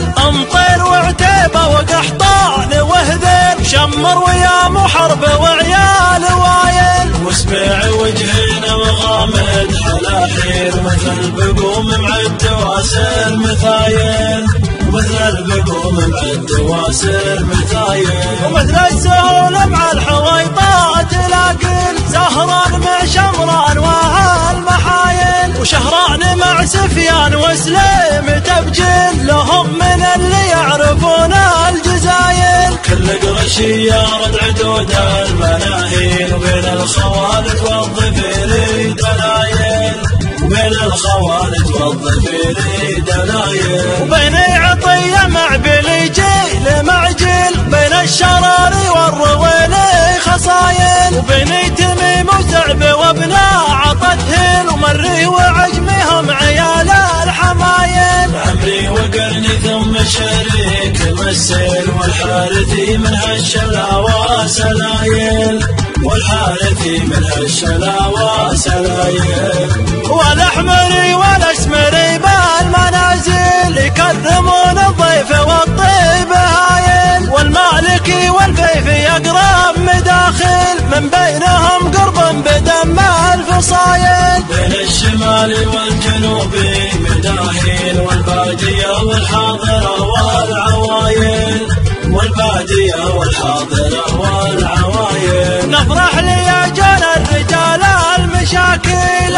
امطير وعتيبه وقحطان وهذيل، شمر ويا محرب وعيال وايل، وسبيع وجهنا وغامد حلاحيل، مثل بقوم معد واسر مثايل، مثل البقوم معد واسر مثايل، ومثل السهول مع الحويطات لاقل، زهران مع شمران وهالمحايل، وشهران مع سفيان وسليم تبجل، لهم من اللي يعرفون الجزايل، كل قرشية رد عدود المناهيل، وبين الخوالد والظفير دلايل، وبين الخوالد والظفير دلايل، وبين عطية مع بليجيل معجل، بين الشراري والرويل خصايل، وبين تميم وسعب وابناء عطتهل، ومري وعجمهم عيال الحمايل، عمري وقرني ثم شريك المسيل، والحارثي من هالشلاوى سلايل، والحارثي من هالشلاوى سلايل، والاحمري والاسمري بالمنازل، يكرمون الضيف والطيب هايل، والمالكي والفيفي اقرب مداخل، من بينهم قرب بدم الفصايل، بين الشمال والجنوب مداهيل، والبادية والحاضرة والعوايل، والبادية والحاضرة والعوايل، نفرح لأجل الرجال المشاكل،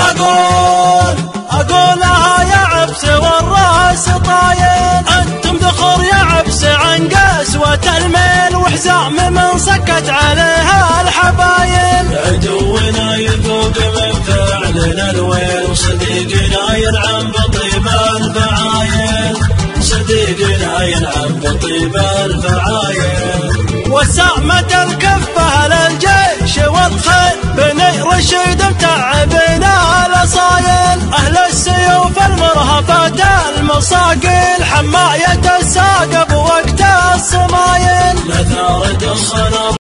أقولها يا عبس والراس طايل، أنتم ذخر يا عبس عن قسوة الميل، وحزام من سكت عليها الحبايل، عدونا يذوق من فعلنا الويل، وصديقنا ينعم بطيب الفعايل، صديقنا ينعم بطيب الفعايل، وسامة الكفة للجيش والخيل، بني رشيد متعبين الاصايل، اهل السيوف المرهفات المصاقيل، حماية الساقب وقت السمايل، لا ثار دخن